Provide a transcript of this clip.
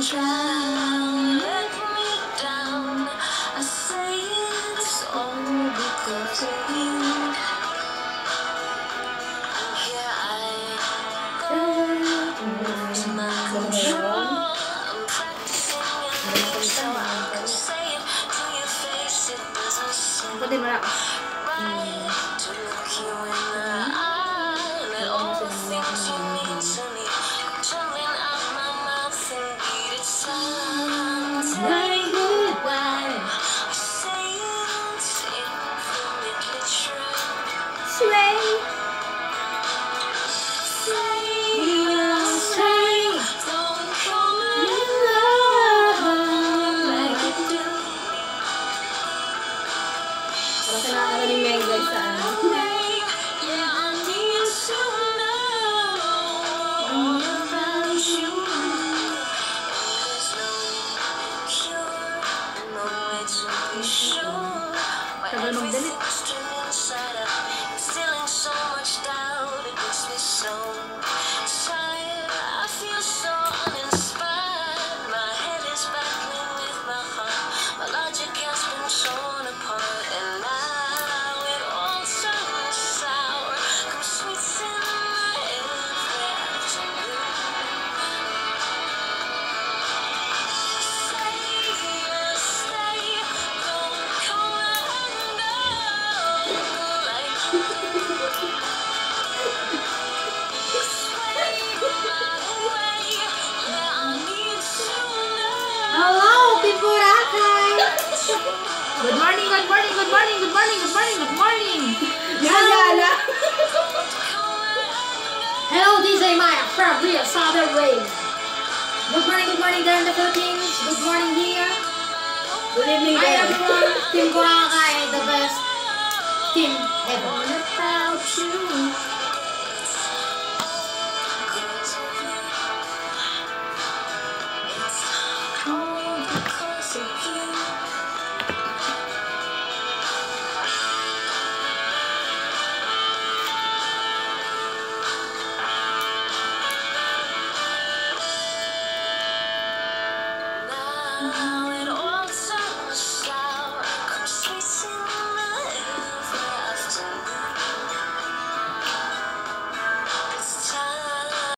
drown, let me down. I say it's all because of you. Here I go, lose my control. I'm practicing every so I can say it to your face. It doesn't seem right to look you in the eye. Let all the things you mean to me tumbling out my mouth and beat it silent. Say goodbye. I say it's infinitely true. Sway. Say you'll say. Don't come along like you do. Para kailangan ni Meg guys sa ano. Yeah, I need to know all about you. There's no cure, no way to be sure. But everything's turned inside out, instilling so much doubt. It makes me so tired. I feel so uninspired. My head is battling with my heart. My logic has been torn apart, and now it all turns sour. Come sweets in my every afternoon. Say yes, stay. Don't come undone like you sway my way. Yeah, I need to know. Hello, Pimpurakai! Good morning, good morning, good morning, good morning, good morning, good morning! Yala! Hello, DJ Maya from Rio Southern Wave. Good morning there in the Philippines. Good morning here. Good evening, Hi guys. everyone, Team Boracay, the best team ever. Without you. It's all because of you. Now